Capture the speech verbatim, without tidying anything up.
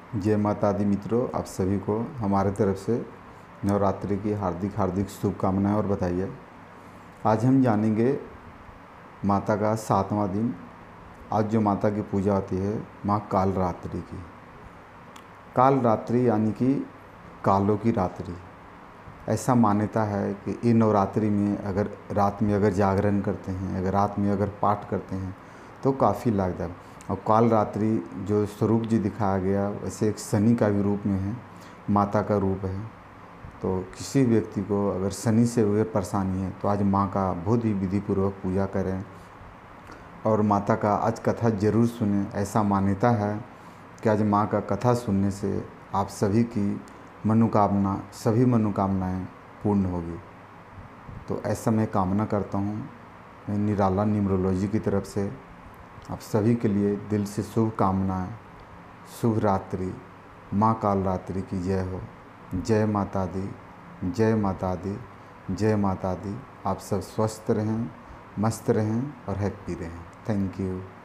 जय माता दी मित्रों, आप सभी को हमारे तरफ से नवरात्रि की हार्दिक हार्दिक शुभकामनाएं और बधाई। आज हम जानेंगे माता का सातवां दिन। आज जो माता की पूजा होती है माँ काल रात्रि की। काल रात्रि यानी कि कालों की रात्रि। ऐसा मान्यता है कि इन नवरात्रि में अगर रात में अगर जागरण करते हैं, अगर रात में अगर पाठ करते हैं तो काफ़ी लाभदायक। और काल रात्रि जो स्वरूप जी दिखाया गया वैसे एक शनि का भी रूप में है, माता का रूप है। तो किसी व्यक्ति को अगर शनि से हुए परेशानी है तो आज माँ का बहुत ही विधिपूर्वक पूजा करें और माता का आज कथा ज़रूर सुनें। ऐसा मान्यता है कि आज माँ का कथा सुनने से आप सभी की मनोकामना सभी मनोकामनाएं पूर्ण होगी। तो ऐसा मैं कामना करता हूँ। मैं निराला न्यूमरोलॉजी की तरफ से आप सभी के लिए दिल से शुभ कामनाएं। शुभ रात्रि। माँ काल रात्रि की जय हो। जय माता दी, जय माता दी, जय माता दी। आप सब स्वस्थ रहें, मस्त रहें और हैप्पी रहें। Thank you.